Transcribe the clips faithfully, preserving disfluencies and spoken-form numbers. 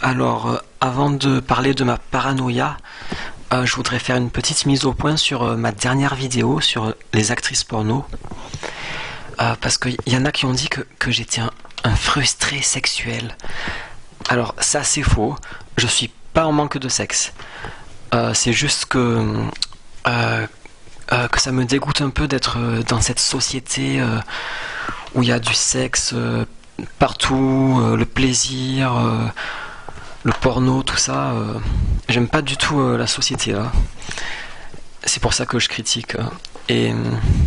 Alors, euh, avant de parler de ma paranoïa, euh, je voudrais faire une petite mise au point sur euh, ma dernière vidéo sur euh, les actrices porno. Euh, parce qu'il y en a qui ont dit que, que j'étais un, un frustré sexuel. Alors, ça c'est faux. Je suis pas en manque de sexe. Euh, c'est juste que, euh, euh, que ça me dégoûte un peu d'être euh, dans cette société euh, où il y a du sexe euh, partout, euh, le plaisir... Euh, le porno, tout ça, euh, j'aime pas du tout euh, la société là. C'est pour ça que je critique. Euh, et il euh,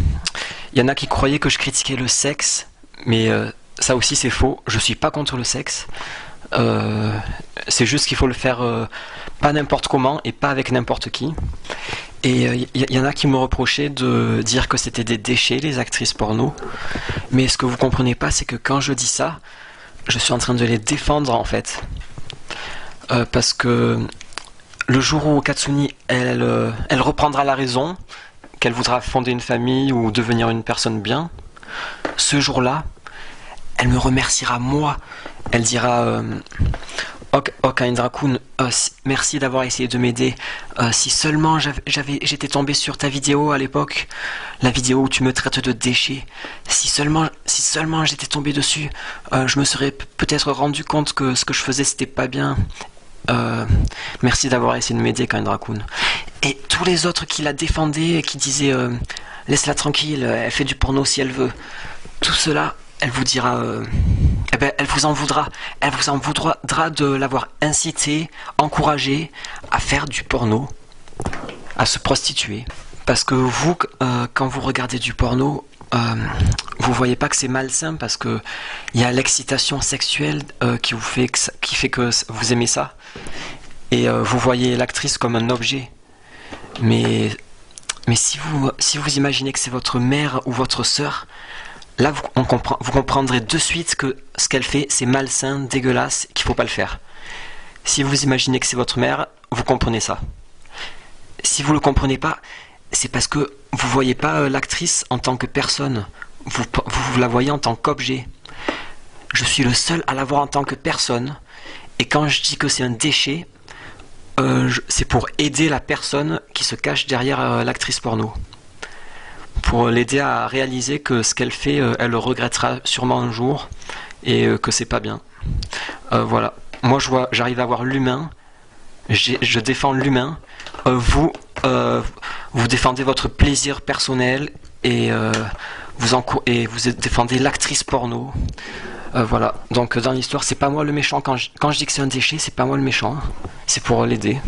y en a qui croyaient que je critiquais le sexe, mais euh, ça aussi c'est faux. Je suis pas contre le sexe. Euh, c'est juste qu'il faut le faire euh, pas n'importe comment et pas avec n'importe qui. Et il euh, y, y en a qui me reprochaient de dire que c'était des déchets les actrices porno. Mais ce que vous comprenez pas, c'est que quand je dis ça, je suis en train de les défendre en fait. Euh, parce que le jour où Katsuni elle, euh, elle reprendra la raison, qu'elle voudra fonder une famille ou devenir une personne bien, ce jour-là, elle me remerciera moi. Elle dira euh, Ok, ok Indra-kun, euh, merci d'avoir essayé de m'aider. Euh, si seulement j'avais, j'avais, j'étais tombé sur ta vidéo à l'époque, la vidéo où tu me traites de déchet, si seulement, si seulement j'étais tombé dessus, euh, je me serais peut-être rendu compte que ce que je faisais c'était pas bien. Euh, merci d'avoir essayé de m'aider, Indra-kun. Et tous les autres qui la défendaient et qui disaient euh, laisse-la tranquille, elle fait du porno si elle veut. Tout cela, elle vous dira, euh, eh ben, elle vous en voudra. Elle vous en voudra de l'avoir incité, encouragé à faire du porno, à se prostituer. Parce que vous, euh, quand vous regardez du porno, euh, vous voyez pas que c'est malsain parce que il y a l'excitation sexuelle euh, qui vous fait que ça, qui fait que vous aimez ça et euh, vous voyez l'actrice comme un objet. Mais mais si vous si vous imaginez que c'est votre mère ou votre sœur, là vous, on comprend, vous comprendrez de suite que ce qu'elle fait c'est malsain, dégueulasse, qu'il faut pas le faire. Si vous imaginez que c'est votre mère, vous comprenez ça. Si vous le comprenez pas, c'est parce que vous voyez pas euh, l'actrice en tant que personne, vous, vous la voyez en tant qu'objet. Je suis le seul à la voir en tant que personne, et quand je dis que c'est un déchet, euh, je, c'est pour aider la personne qui se cache derrière euh, l'actrice porno. Pour l'aider à réaliser que ce qu'elle fait, euh, elle le regrettera sûrement un jour, et euh, que c'est pas bien. Euh, voilà. Moi je vois, j'arrive à voir l'humain, j'ai, je défends l'humain, euh, vous... Euh, vous défendez votre plaisir personnel et, euh, vous, encou- et vous défendez l'actrice porno. Euh, voilà. Donc dans l'histoire, c'est pas moi le méchant. Quand je, quand je dis que c'est un déchet, c'est pas moi le méchant. C'est pour l'aider.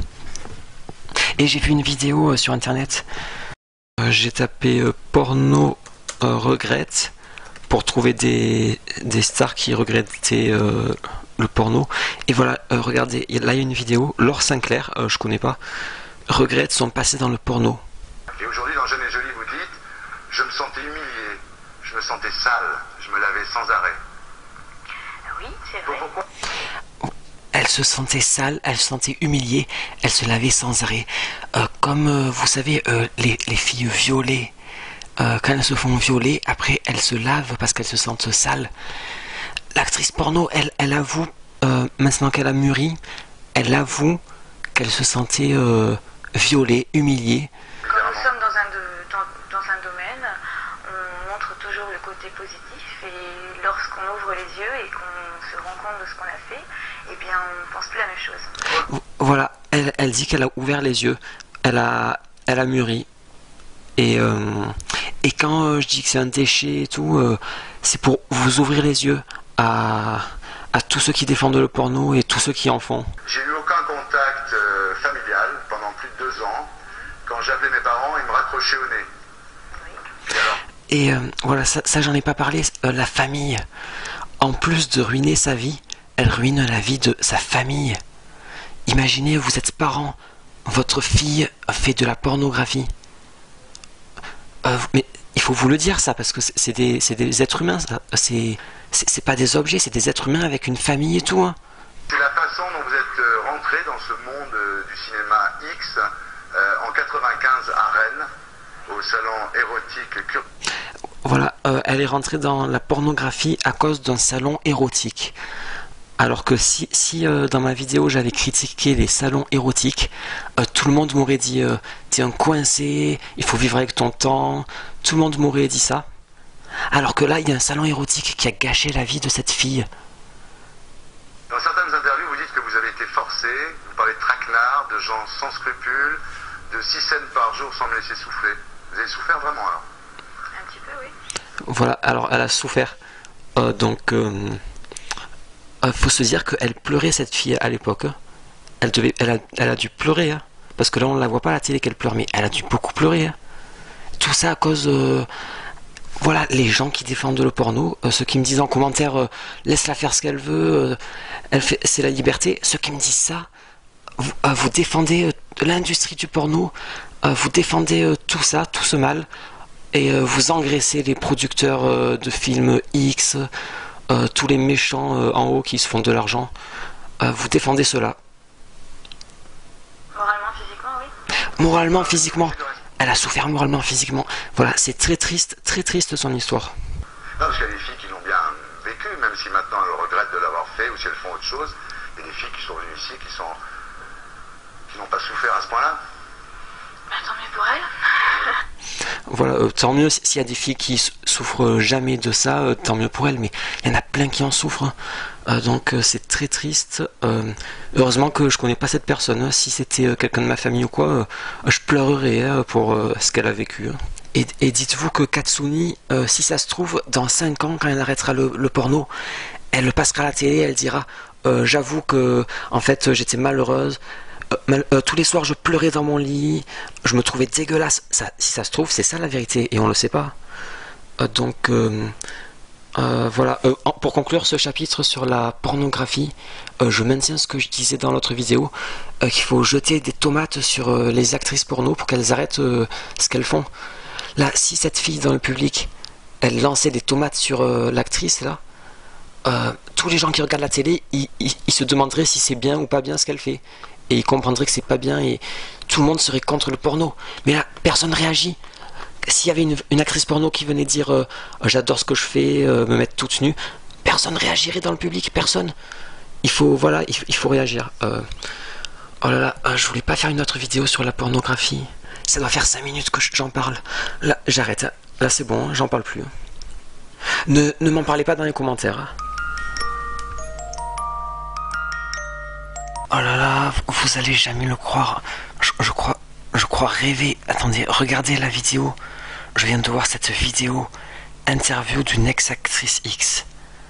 Et j'ai vu une vidéo euh, sur internet. Euh, j'ai tapé euh, porno euh, regrette pour trouver des, des stars qui regrettaient euh, le porno. Et voilà, euh, regardez, là il y a une vidéo. Laure Sinclair, euh, je connais pas. Regrette son passé dans le porno. Et aujourd'hui, dans Jeune et Jolie, vous dites « Je me sentais humilié, je me sentais sale, je me lavais sans arrêt. » Oui, c'est vrai. Pourquoi ? Elle se sentait sale, elle se sentait humiliée, elle se lavait sans arrêt. Euh, comme euh, vous savez, euh, les, les filles violées, euh, quand elles se font violer, après elles se lavent parce qu'elles se sentent sales. L'actrice porno, elle, elle avoue, euh, maintenant qu'elle a mûri, elle avoue qu'elle se sentait euh, violée, humiliée. Quand nous sommes dans un, de, dans, dans un domaine, on montre toujours le côté positif et lorsqu'on ouvre les yeux et qu'on se rend compte de ce qu'on a fait, eh bien on ne pense plus la même chose. Voilà, elle, elle dit qu'elle a ouvert les yeux, elle a, elle a mûri. Et, euh, et quand euh, je dis que c'est un déchet et tout, euh, c'est pour vous ouvrir les yeux à, à tous ceux qui défendent le porno et tous ceux qui en font. J'ai eu aucun contact euh, familial pendant plus de deux ans. Quand j'appelais mes parents, ils me raccrochaient au nez. Oui. Et alors ? Et euh, voilà, ça, ça j'en ai pas parlé, euh, la famille. En plus de ruiner sa vie, elle ruine la vie de sa famille. Imaginez, vous êtes parents, votre fille fait de la pornographie. Euh, mais il faut vous le dire ça, parce que c'est, c'est, des, c'est des êtres humains, ça. C'est, c'est, c'est pas des objets, c'est des êtres humains avec une famille et tout. Hein. C'est la façon dont vous êtes euh, rentré dans ce monde euh, du cinéma X euh, en quatre-vingt-quinze à Rennes, au salon érotique Cur... Voilà, euh, elle est rentrée dans la pornographie à cause d'un salon érotique. Alors que si, si euh, dans ma vidéo j'avais critiqué les salons érotiques, euh, tout le monde m'aurait dit euh, t'es un coincé, il faut vivre avec ton temps, tout le monde m'aurait dit ça. Alors que là il y a un salon érotique qui a gâché la vie de cette fille. Dans certaines interviews vous dites que vous avez été forcé, vous parlez de traquenards, de gens sans scrupules, de six scènes par jour sans me laisser souffler. Vous avez souffert vraiment alors? Un petit peu, oui. Voilà, alors elle a souffert. Euh, donc... Euh, Euh, faut se dire qu'elle pleurait cette fille à l'époque. Elle, devait, elle, a, elle a dû pleurer, hein, parce que là on ne la voit pas à la télé qu'elle pleure, mais elle a dû beaucoup pleurer. Hein. Tout ça à cause, euh, voilà, les gens qui défendent le porno, euh, ceux qui me disent en commentaire, euh, laisse-la faire ce qu'elle veut, euh, elle fait, c'est la liberté. Ceux qui me disent ça, vous, euh, vous défendez euh, l'industrie du porno, euh, vous défendez euh, tout ça, tout ce mal, et euh, vous engraissez les producteurs euh, de films X. Euh, tous les méchants euh, en haut qui se font de l'argent, euh, vous défendez cela. Moralement, physiquement, oui. Moralement, physiquement, elle a souffert moralement, physiquement. Voilà, c'est très triste, très triste son histoire. Non, parce qu'il y a des filles qui l'ont bien vécu, même si maintenant elles regrettent de l'avoir fait ou si elles font autre chose. Il y a des filles qui sont venues ici qui sont qui n'ont pas souffert à ce point-là. Bah, tant mieux pour elle. Voilà, euh, tant mieux s'il y a des filles qui souffrent jamais de ça, euh, tant mieux pour elles, mais il y en a plein qui en souffrent. Euh, donc euh, c'est très triste. Euh, heureusement que je connais pas cette personne. Si c'était euh, quelqu'un de ma famille ou quoi, euh, je pleurerais hein, pour euh, ce qu'elle a vécu. Et, et dites-vous que Katsuni, euh, si ça se trouve, dans cinq ans, quand elle arrêtera le, le porno, elle passera à la télé, elle dira euh, j'avoue que en fait j'étais malheureuse. Euh, mal, euh, tous les soirs je pleurais dans mon lit, je me trouvais dégueulasse. Ça, si ça se trouve, c'est ça la vérité et on le sait pas. Euh, donc euh, euh, voilà. Euh, pour conclure ce chapitre sur la pornographie, euh, je maintiens ce que je disais dans l'autre vidéo, euh, qu'il faut jeter des tomates sur euh, les actrices porno pour qu'elles arrêtent euh, ce qu'elles font. Là, si cette fille dans le public, elle lançait des tomates sur euh, l'actrice là, euh, tous les gens qui regardent la télé, ils, ils, ils se demanderaient si c'est bien ou pas bien ce qu'elle fait. Et ils comprendraient que c'est pas bien et tout le monde serait contre le porno. Mais là, personne réagit. S'il y avait une, une actrice porno qui venait dire euh, j'adore ce que je fais, euh, me mettre toute nue, personne réagirait dans le public, personne. Il faut, voilà, il, il faut réagir. Euh, oh là là, euh, je voulais pas faire une autre vidéo sur la pornographie. Ça doit faire cinq minutes que j'en parle. Là, j'arrête. Hein. Là, c'est bon, hein, j'en parle plus. Ne, ne m'en parlez pas dans les commentaires. Hein. Oh là là, vous allez jamais le croire. Je, je crois, je crois rêver. Attendez, regardez la vidéo. Je viens de voir cette vidéo interview d'une ex-actrice X.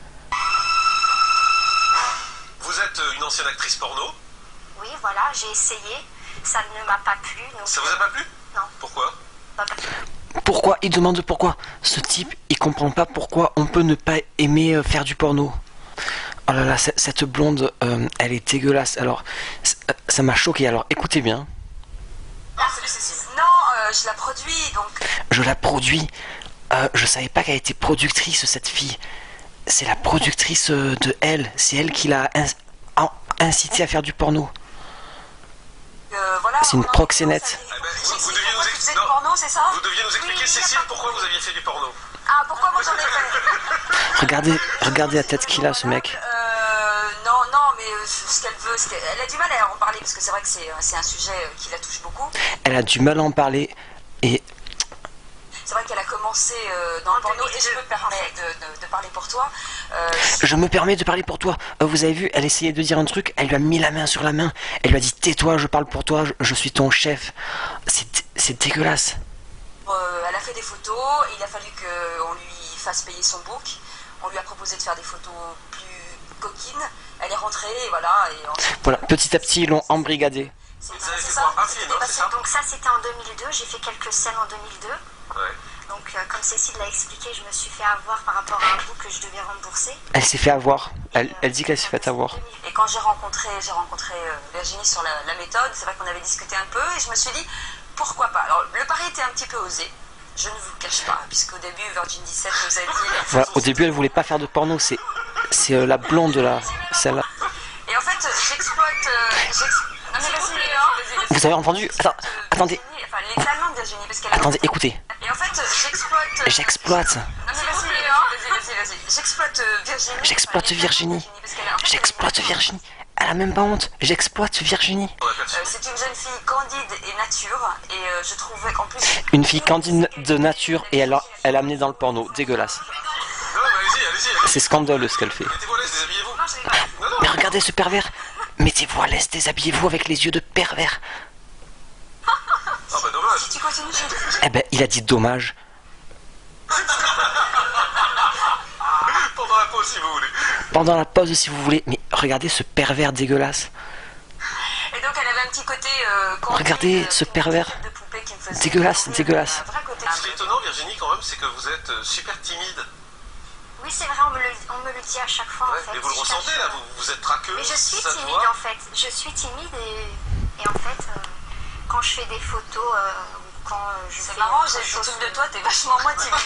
Vous êtes une ancienne actrice porno? Oui, voilà, j'ai essayé. Ça ne m'a pas plu. Donc... Ça vous a pas plu? Non. Pourquoi? Pas pas. Pourquoi? Il demande pourquoi. Ce type, il comprend pas pourquoi on peut ne pas aimer faire du porno. Oh là là, cette blonde, euh, elle est dégueulasse. Alors, ça m'a choqué. Alors, écoutez bien. Ah, salut Cécile. Non, euh, je la produis, donc... Je la produis. Euh, je savais pas qu'elle était productrice, cette fille. C'est la productrice de elle. C'est elle qui l'a in incité à faire du porno. Euh, voilà, c'est une proxénète. Ah ben, vous, vous, deviez nous expliquer, non, porno, c'est ça vous deviez nous expliquer, oui, Cécile, pourquoi vous aviez fait du porno. Ah, pourquoi moi j'en ai fait? Regardez, regardez la tête qu'il a, ce mec. Euh, non, non, mais euh, ce qu'elle veut, ce qu'elle elle a du mal à en parler, parce que c'est vrai que c'est un sujet qui la touche beaucoup. Elle a du mal à en parler, et... C'est vrai qu'elle a commencé euh, dans le porno, et je me permets de, de, de parler pour toi. Euh, je me permets de parler pour toi. Euh, vous avez vu, elle essayait de dire un truc, elle lui a mis la main sur la main. Elle lui a dit, tais-toi, je parle pour toi, je, je suis ton chef. C'est dégueulasse. Euh, elle a fait des photos, il a fallu qu'on lui fasse payer son book. On lui a proposé de faire des photos plus coquines. Elle est rentrée, et voilà. Et ensuite, voilà, petit à petit, ils l'ont embrigadé. C'est ça, un film, hein, ça. Donc ça, c'était en deux mille deux. J'ai fait quelques scènes en deux mille deux. Ouais. Donc, euh, comme Cécile l'a expliqué, je me suis fait avoir par rapport à un book que je devais rembourser. Elle s'est fait avoir. Elle, elle dit qu'elle s'est fait avoir. Et quand j'ai rencontré, j'ai rencontré euh, Virginie sur la, la méthode, c'est vrai qu'on avait discuté un peu et je me suis dit, pourquoi pas. Alors, le pari était un petit peu osé. Je ne vous le cache pas, puisqu'au début, Virgin dix-sept nous a dit... Voilà, au début, elle voulait pas faire de porno. C'est c'est euh, la blonde, là. Celle-là. Et en fait, j'exploite... Euh, non mais vas-y, hein. Vous avez entendu? Attends, attendez. Enfin, les talents de Virginie, parce qu'elle... Attendez, écoutez. Et en fait, j'exploite... J'exploite. Non mais vas-y, hein. vas-y. J'exploite euh, Virginie. J'exploite Enfin, Virginie. parce qu'elle a- en fait, J'exploite elle est- Virginie. Elle a même pas honte. J'exploite Virginie. On appelle ça. Euh, c'est une jeune fille candide et nature, et euh, je trouvais qu'en plus... Une fille candide de nature et elle a, elle a amené dans le porno. Dégueulasse. Non, mais allez-y, allez-y, allez-y. C'est scandaleux ce qu'elle fait. Mettez-vous à l'aise, déshabillez-vous. Non, j'ai- Non, non. Mais regardez ce pervers. Mettez-vous à l'aise, déshabillez-vous avec les yeux de pervers. Ah bah dommage. Si tu continues, je... Eh ben, il a dit dommage. Pendant la pause, si vous voulez. Pendant la pause, si vous voulez. Mais regardez ce pervers dégueulasse. Et donc elle avait un petit côté... Euh, candide, Regardez euh, ce qui- pervers. de poupée qui me faisait Dégueulasse, sourire, dégueulasse. un vrai côté- Ce qui est étonnant, Virginie, quand même, c'est que vous êtes euh, super timide. Oui, c'est vrai, on me, le, on me le dit à chaque fois Ouais, en fait. mais vous le Je ressentez cherche- là, vous, vous êtes traqueuse. Mais je suis ça se timide voit. en fait. Je suis timide et, et en fait, euh, quand je fais des photos, euh, ou quand euh, je C'est fais marrant, autre j'ai le chose, truc de toi, t'es vachement moins timide.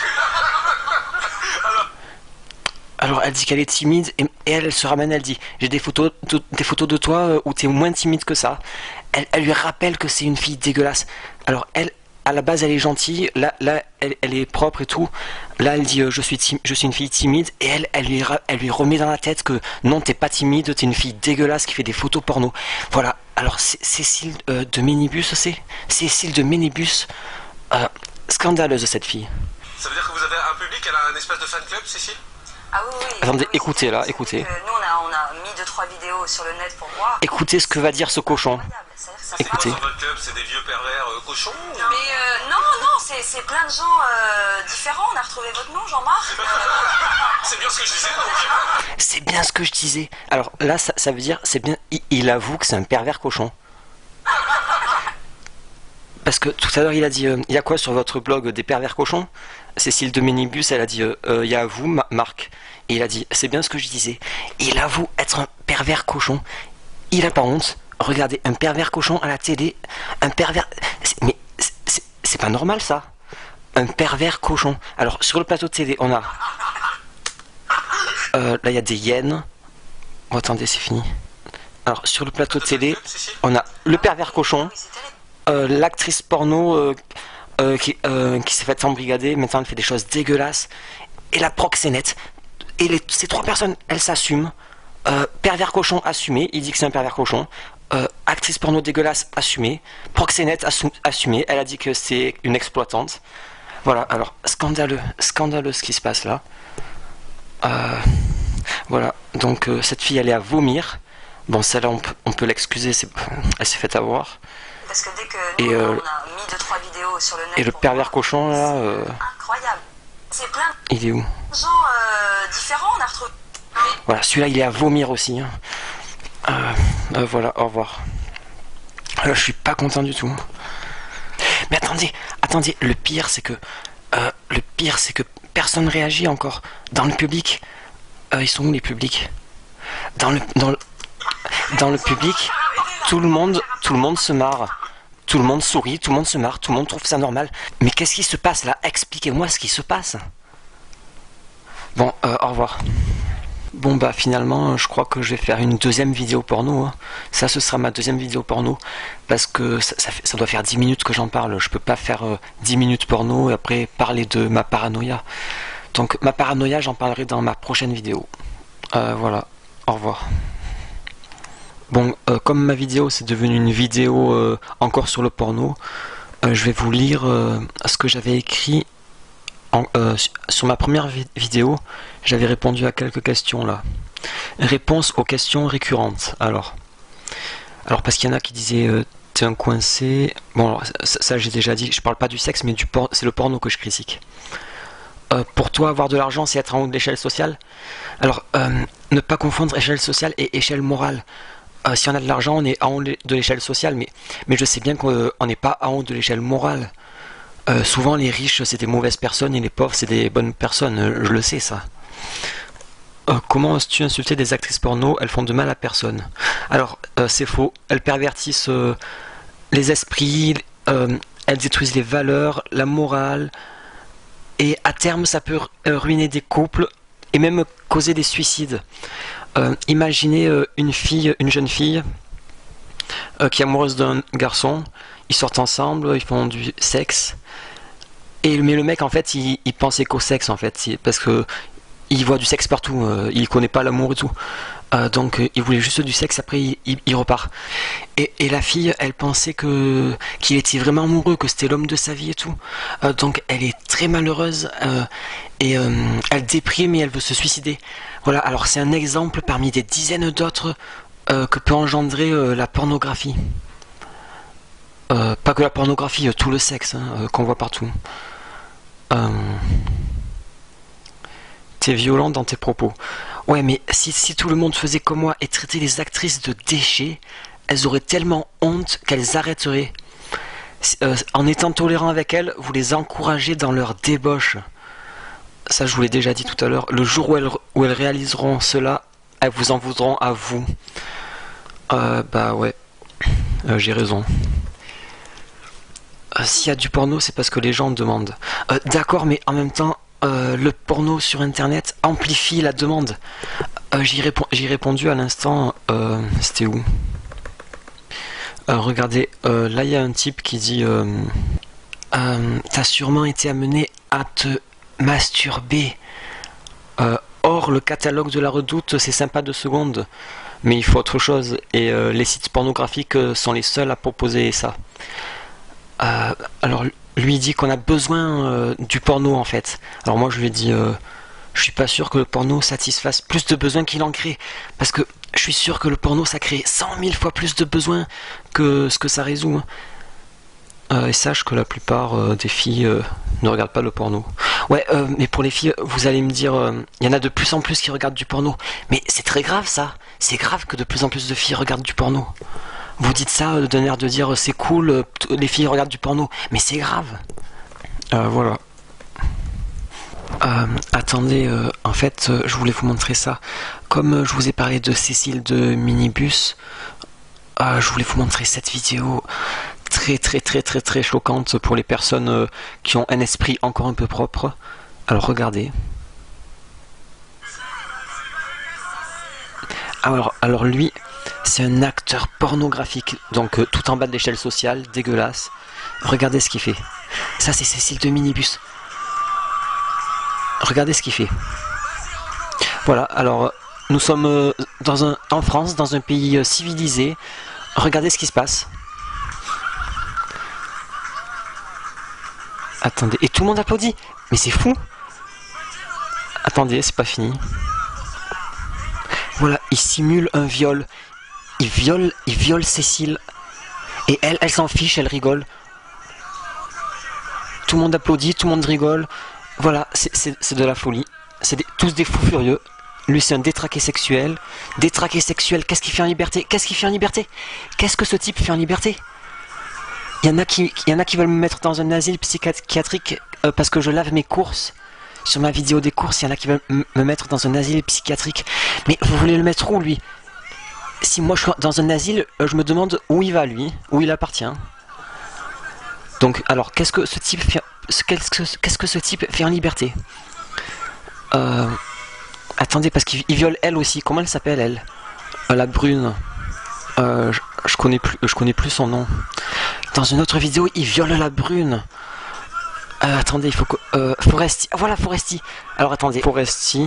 Alors elle dit qu'elle est timide et, et elle, elle se ramène, elle dit j'ai des photos de, des photos de toi euh, où t'es moins timide que ça. Elle, elle lui rappelle que c'est une fille dégueulasse. Alors elle, à la base elle est gentille, là, là elle, elle est propre et tout. Là elle dit euh, je, suis tim- je suis une fille timide et elle, elle, lui, ra- elle lui remet dans la tête que non t'es pas timide, t'es une fille dégueulasse qui fait des photos porno. Voilà, alors C- Cécile euh, de Ménibus c'est Cécile de Ménibus, euh, scandaleuse cette fille. Ça veut dire que vous avez un public, elle a un espèce de fan club, Cécile? Ah oui, oui. Attendez, Ah oui, écoutez, c'est- là, c'est écoutez. que Nous, on a, on a mis deux trois vidéos sur le net pour voir. Écoutez ce que va dire ce cochon. Incroyable. C'est-à-dire que ça C'est quoi Écoutez. parle- sur votre club? C'est des vieux pervers euh, cochons ou- Mais euh, non, non, c'est c'est plein de gens euh, différents. On a retrouvé votre nom, Jean-Marc. Euh, C'est bien ce que je disais, donc. C'est bien ce que je disais. Alors là, ça, ça veut dire, c'est bien. Il, il avoue que c'est un pervers cochon. Parce que tout à l'heure, il a dit, euh, il y a quoi sur votre blog des pervers cochons? Cécile de Ménibus, elle a dit, euh, euh, il y a vous, Ma- Marc. Et il a dit, c'est bien ce que je disais. Il avoue être un pervers cochon. Il a pas honte. Regardez, un pervers cochon à la télé, un pervers. c'est- Mais c'est- c'est c'est pas normal ça. Un pervers cochon. Alors sur le plateau de télé, on a. Euh, là, il y a des hyènes. Oh, attendez, c'est fini. Alors sur le plateau de télé, on a le pervers cochon, oui, c'est terrible. euh, l'actrice porno euh, euh, qui, euh, qui s'est fait embrigader. Maintenant, elle fait des choses dégueulasses. Et la proxénète. Et les- ces trois personnes, elles s'assument. Euh, pervers cochon assumé, il dit que c'est un pervers cochon. Euh, actrice porno dégueulasse assumée. Proxénète assu- assumée, elle a dit que c'est une exploitante. Voilà, alors scandaleux, scandaleux ce qui se passe là. Euh, voilà, donc euh, cette fille elle est à vomir. Bon, celle-là on peut, on peut l'excuser, c'est- elle s'est fait avoir. Parce que dès que Et, nous, euh, on a mis deux trois vidéos sur le net. Et le pour pervers voir, cochon là, c'est euh, incroyable. C'est plein il est où? de gens euh, différents. On a retrouvé. Voilà, celui-là il est à vomir aussi. hein. Euh, euh, voilà, au revoir. Euh, je suis pas content du tout. Mais attendez, attendez, le pire c'est que euh, le pire c'est que personne réagit encore dans le public. Euh, ils sont où les publics? Dans le dans le dans le public, tout le monde tout le monde se marre. Tout le monde sourit, tout le monde se marre, tout le monde trouve ça normal. Mais qu'est-ce qui se passe là? Expliquez-moi ce qui se passe. Bon, euh, au revoir. Bon bah finalement je crois que je vais faire une deuxième vidéo porno hein. Ça ce sera ma deuxième vidéo porno. Parce que ça, ça, fait, ça doit faire dix minutes que j'en parle. Je peux pas faire euh, dix minutes porno et après parler de ma paranoïa. Donc ma paranoïa j'en parlerai dans ma prochaine vidéo. euh, Voilà, au revoir. Bon, euh, comme ma vidéo c'est devenu une vidéo euh, encore sur le porno, euh, je vais vous lire euh, ce que j'avais écrit en, euh, sur ma première vi vidéo. J'avais répondu à quelques questions là. Réponse aux questions récurrentes. Alors, alors parce qu'il y en a qui disaient euh, t'es un coincé. Bon, alors, ça, ça j'ai déjà dit. Je parle pas du sexe, mais du por c'est le porno que je critique. Euh, pour toi, avoir de l'argent, c'est être en haut de l'échelle sociale. Alors, euh, ne pas confondre échelle sociale et échelle morale. Euh, si on a de l'argent, on est en haut de l'échelle sociale, mais, mais je sais bien qu'on n'est pas en haut de l'échelle morale. Euh, souvent, les riches, c'est des mauvaises personnes et les pauvres, c'est des bonnes personnes. Euh, je le sais, ça. Euh, comment oses-tu insulter des actrices porno? Elles font de mal à personne. Alors, euh, c'est faux. Elles pervertissent euh, les esprits, euh, elles détruisent les valeurs, la morale. Et à terme, ça peut ruiner des couples et même causer des suicides. Euh, imaginez euh, une fille, une jeune fille euh, qui est amoureuse d'un garçon. Ils sortent ensemble, ils font du sexe. Et mais le mec en fait, il, il pensait qu'au sexe en fait, parce que il voit du sexe partout, euh, il connaît pas l'amour et tout. Euh, donc euh, il voulait juste du sexe, après il, il, il repart. Et, et la fille, elle pensait que qu'il était vraiment amoureux, que c'était l'homme de sa vie et tout. Euh, donc elle est très malheureuse euh, et euh, elle déprime et elle veut se suicider. Voilà, alors c'est un exemple parmi des dizaines d'autres euh, que peut engendrer euh, la pornographie. Euh, pas que la pornographie, euh, tout le sexe hein, euh, qu'on voit partout. Euh... T'es violent dans tes propos. Ouais, mais si, si tout le monde faisait comme moi et traitait les actrices de déchets, elles auraient tellement honte qu'elles arrêteraient. Euh, en étant tolérant avec elles, vous les encouragez dans leur débauche. Ça, je vous l'ai déjà dit tout à l'heure. Le jour où elles, où elles réaliseront cela, elles vous en voudront à vous. Euh, bah ouais, euh, j'ai raison. Euh, S'il y a du porno, c'est parce que les gens demandent. Euh, D'accord, mais en même temps, euh, le porno sur Internet amplifie la demande. Euh, J'y réponds, j'ai répondu à l'instant. Euh, C'était où euh, Regardez, euh, là il y a un type qui dit euh, euh, t'as sûrement été amené à te masturber. Euh, or, le catalogue de la Redoute, c'est sympa deux secondes, mais il faut autre chose. Et euh, les sites pornographiques sont les seuls à proposer ça. Euh, alors lui dit qu'on a besoin euh, du porno en fait. Alors moi je lui ai dit euh, je suis pas sûr que le porno satisfasse plus de besoins qu'il en crée, parce que je suis sûr que le porno ça crée cent mille fois plus de besoins que ce que ça résout. Euh, et sache que la plupart euh, des filles euh, ne regardent pas le porno. Ouais, euh, mais pour les filles, vous allez me dire, il euh, y en a de plus en plus qui regardent du porno. Mais c'est très grave ça. C'est grave que de plus en plus de filles regardent du porno. Vous dites ça euh, d'un air de dire c'est cool, euh, les filles regardent du porno. Mais c'est grave. Euh, voilà. Euh, attendez, euh, en fait, euh, je voulais vous montrer ça. Comme euh, je vous ai parlé de Cécile de Minibus, euh, je voulais vous montrer cette vidéo très très très très très choquante pour les personnes euh, qui ont un esprit encore un peu propre. Alors regardez. Alors, alors lui, c'est un acteur pornographique, donc euh, tout en bas de l'échelle sociale, dégueulasse. Regardez ce qu'il fait. Ça c'est Cécile de Minibus. Regardez ce qu'il fait. Voilà, alors nous sommes euh, dans un, en France, dans un pays euh, civilisé. Regardez ce qui se passe. Attendez, et tout le monde applaudit. Mais c'est fou. Attendez, c'est pas fini. Voilà, il simule un viol. Il viole, il viole Cécile. Et elle, elle s'en fiche, elle rigole. Tout le monde applaudit, tout le monde rigole. Voilà, c'est de la folie. C'est tous des fous furieux. Lui, c'est un détraqué sexuel. Détraqué sexuel, qu'est-ce qu'il fait en liberté? Qu'est-ce qu'il fait en liberté? Qu'est-ce que ce type fait en liberté? Il y en a qui, il y en a qui veulent me mettre dans un asile psychiatrique euh, parce que je lave mes courses. Sur ma vidéo des courses, il y en a qui veulent me mettre dans un asile psychiatrique. Mais vous voulez le mettre où, lui? Si moi je suis dans un asile, euh, je me demande où il va, lui, où il appartient. Donc, alors, qu'est-ce que ce type fait, qu'est-ce que, qu'est-ce que ce type fait en liberté? euh, Attendez, parce qu'il viole elle aussi. Comment elle s'appelle, elle? euh, La brune. Euh, je, je connais plus, je connais plus son nom. Dans une autre vidéo, il viole la brune. Euh, attendez, il faut que... Euh, Foresti. Ah, voilà, Foresti. Alors, attendez. Foresti.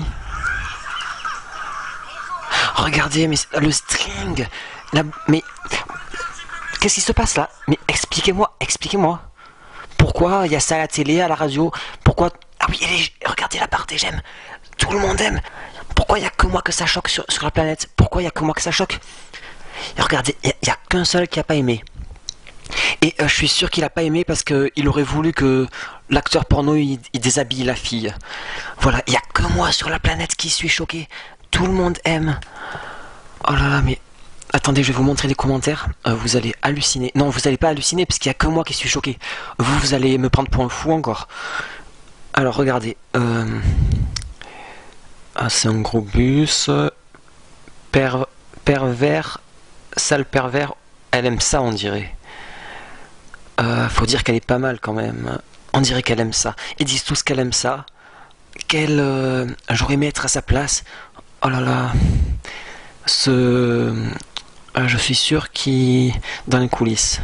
Regardez, mais le string. La... Mais... Qu'est-ce qui se passe, là? Mais expliquez-moi, expliquez-moi. Pourquoi il y a ça à la télé, à la radio? Pourquoi... Ah oui, les... regardez la part des j'aime. Tout le monde aime. Pourquoi il n'y a que moi que ça choque sur, sur la planète? Pourquoi il n'y a que moi que ça choque? Et regardez, il n'y a, a qu'un seul qui n'a pas aimé. Et euh, je suis sûr qu'il n'a pas aimé parce qu'il aurait voulu que l'acteur porno il, il déshabille la fille. Voilà, il n'y a que moi sur la planète qui suis choqué. Tout le monde aime. Oh là là, mais... Attendez, je vais vous montrer les commentaires. Euh, vous allez halluciner. Non, vous n'allez pas halluciner parce qu'il n'y a que moi qui suis choqué. Vous, vous allez me prendre pour un fou encore. Alors, regardez. Euh... Ah, c'est un gros bus. Per... Pervers. Sale pervers. Elle aime ça, on dirait. Euh, faut dire qu'elle est pas mal quand même. On dirait qu'elle aime ça. Ils disent tous qu'elle aime ça. Qu'elle... Euh... J'aurais aimé être à sa place. Oh là là. Ce... Euh, je suis sûr qu'il... Dans les coulisses.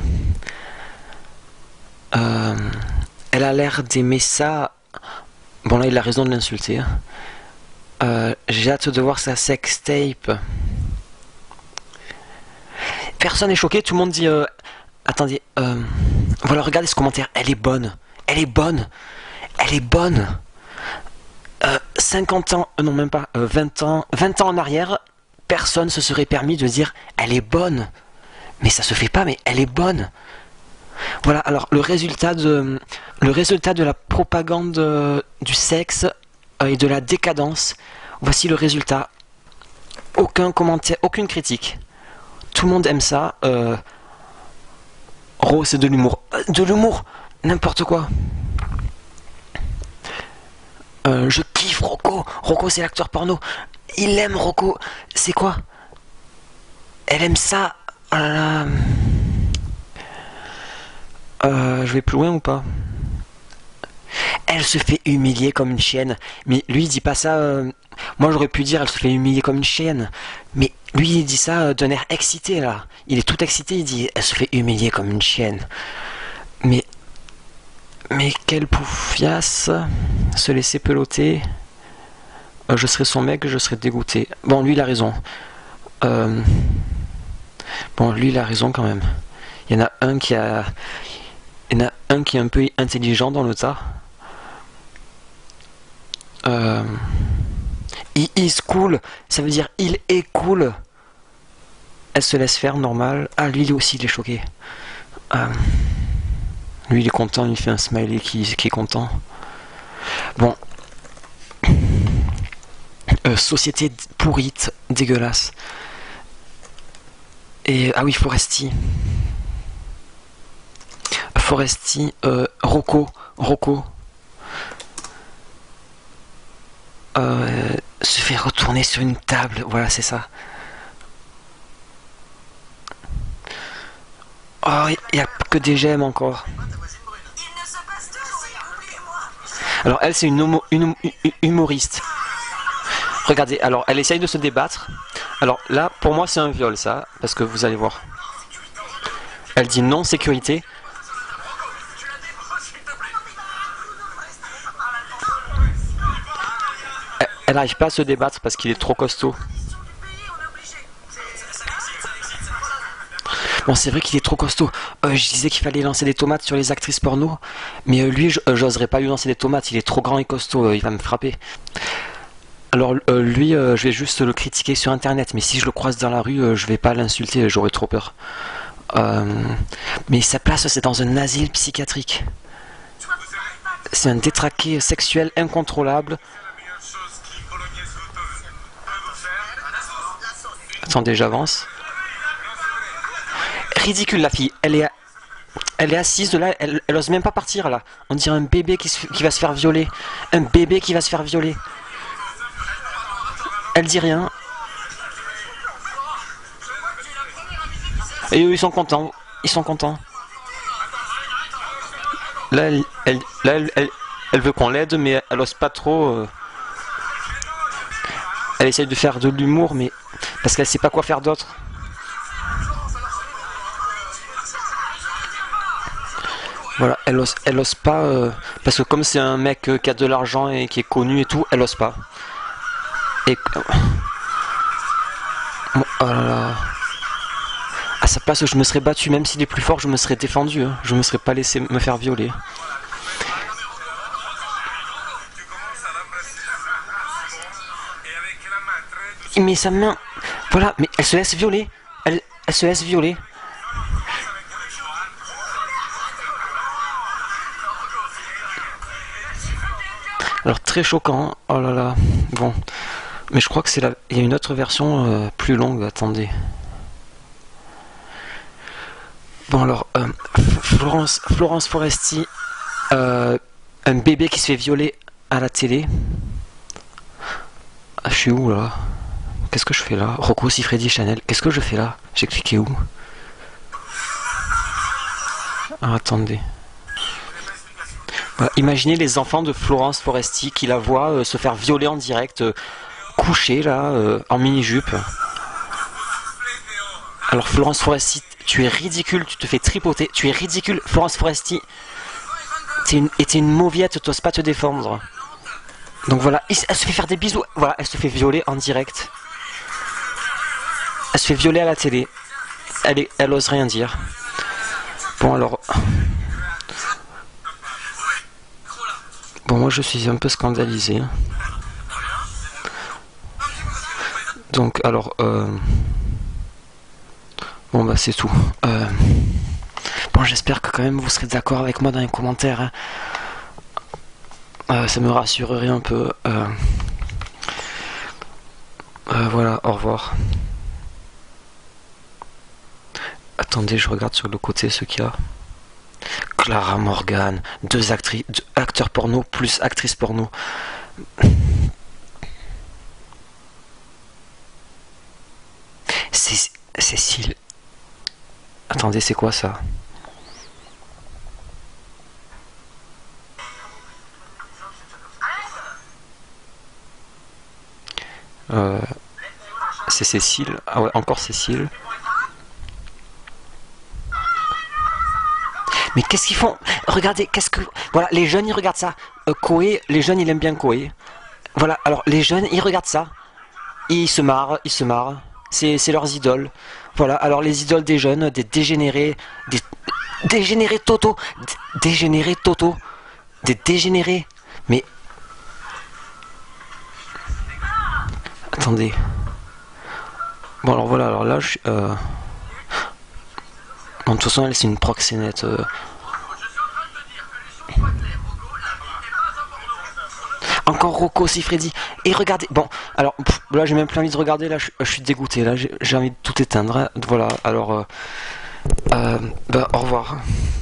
Euh... Elle a l'air d'aimer ça. Bon là, il a raison de l'insulter. Hein. Euh, J'ai hâte de voir sa sextape. Personne n'est choqué, tout le monde dit... Euh... Attendez, euh... voilà, regardez ce commentaire. Elle est bonne. Elle est bonne. Elle est bonne. Euh, cinquante ans, euh, non même pas, euh, vingt ans, vingt ans en arrière, personne se serait permis de dire elle est bonne. Mais ça se fait pas, mais elle est bonne. Voilà, alors le résultat de, le résultat de la propagande euh, du sexe euh, et de la décadence, voici le résultat. Aucun commentaire, aucune critique. Tout le monde aime ça. Euh, Rose, c'est de l'humour. Euh, de l'humour, n'importe quoi. Euh, je kiffe Rocco. Rocco, c'est l'acteur porno. Il aime Rocco. C'est quoi? Elle aime ça. Oh là là. Euh, je vais plus loin ou pas? Elle se fait humilier comme une chienne. Mais lui, il dit pas ça. Euh... Moi, j'aurais pu dire elle se fait humilier comme une chienne. Mais lui, il dit ça euh, d'un air excité là. Il est tout excité. Il dit elle se fait humilier comme une chienne. Mais. Mais quelle poufiasse, se laisser peloter. Euh, je serais son mec, je serais dégoûté. Bon, lui, il a raison. Euh... Bon, lui, il a raison quand même. Il y en a un qui a... Il y en a un qui est un peu intelligent dans le tas. Euh... He is cool, ça veut dire il est cool. Elle se laisse faire, normal. Ah, lui, lui aussi, il est choqué. Euh... Lui, il est content, il fait un smiley qui, qui est content. Bon. Euh, société pourrite, dégueulasse. Et, ah oui, Foresti. Foresti, euh, Rocco. Rocco. Euh, se fait retourner sur une table. Voilà, c'est ça. Oh, il n'y a que des j'aime encore. Alors elle, c'est une, homo, une, une humoriste. Regardez, alors elle essaye de se débattre. Alors là, pour moi, c'est un viol, ça, parce que vous allez voir. Elle dit non sécurité. Elle n'arrive pas à se débattre parce qu'il est trop costaud. Bon, c'est vrai qu'il est trop costaud. Euh, je disais qu'il fallait lancer des tomates sur les actrices porno. Mais euh, lui, j'oserais pas lui lancer des tomates. Il est trop grand et costaud. Euh, il va me frapper. Alors, euh, lui, euh, je vais juste le critiquer sur Internet. Mais si je le croise dans la rue, euh, je vais pas l'insulter. J'aurais trop peur. Euh, mais sa place, c'est dans un asile psychiatrique. C'est un détraqué sexuel incontrôlable. Attendez, j'avance. Ridicule la fille, elle est, elle est assise de là, elle, elle ose même pas partir là. On dirait un bébé qui, se, qui va se faire violer. Un bébé qui va se faire violer. Elle dit rien. Et eux ils sont contents, ils sont contents. Là elle, elle, là, elle, elle, elle veut qu'on l'aide mais elle ose pas trop. Euh... Elle essaye de faire de l'humour mais parce qu'elle sait pas quoi faire d'autre. Voilà, elle ose, elle ose pas, euh, parce que comme c'est un mec euh, qui a de l'argent et qui est connu et tout, elle ose pas. Et... Bon, oh là là. À sa place, je me serais battu, même s'il est plus fort, je me serais défendu. Hein. Je me serais pas laissé me faire violer. Il met sa main... Voilà, mais elle se laisse violer. Elle, elle se laisse violer. Alors très choquant, oh là là, bon, mais je crois que c'est la, il y a une autre version euh, plus longue, attendez. Bon alors, euh, Florence, Florence Foresti, euh, un bébé qui se fait violer à la télé. Ah, je suis où là? Qu'est-ce que je fais là? Rocco Siffredi Chanel, qu'est-ce que je fais là? J'ai cliqué où? Ah, attendez. Voilà, imaginez les enfants de Florence Foresti qui la voient euh, se faire violer en direct, euh, couchée là, euh, en mini-jupe. Alors Florence Foresti, tu es ridicule, tu te fais tripoter, tu es ridicule, Florence Foresti. T'es une, et t'es une mauviette, t'oses pas te défendre. Donc voilà, elle se fait faire des bisous. Voilà, elle se fait violer en direct. Elle se fait violer à la télé. Elle, est, elle ose rien dire. Bon alors... Bon, moi je suis un peu scandalisé. Donc alors... Euh... Bon bah c'est tout. Euh... Bon, j'espère que quand même vous serez d'accord avec moi dans les commentaires. Hein. Euh, ça me rassurerait un peu. Euh... Euh, voilà, au revoir. Attendez, je regarde sur le côté ce qu'il y a. Clara Morgan, deux actrices, deux acteurs porno plus actrices porno. C'est Cécile. Attendez, c'est quoi ça? Euh, c'est Cécile. Ah ouais, encore Cécile. Mais qu'est-ce qu'ils font? Regardez, qu'est-ce que... Voilà, les jeunes, ils regardent ça. Euh, Koé, les jeunes, ils aiment bien Koé. Voilà, alors les jeunes, ils regardent ça. Ils se marrent, ils se marrent. C'est leurs idoles. Voilà, alors les idoles des jeunes, des dégénérés, des dégénérés totaux, dégénérés totaux, des dégénérés. Mais... Attendez. Bon alors voilà, alors là, je... Euh... Bon, de toute façon, elle, c'est une proxénète. Euh... Encore Rocco Siffredi. Et regardez, bon, alors pff, là j'ai même plus envie de regarder, là je, je suis dégoûté, là j'ai envie de tout éteindre. Hein. Voilà, alors, euh, euh, bah au revoir.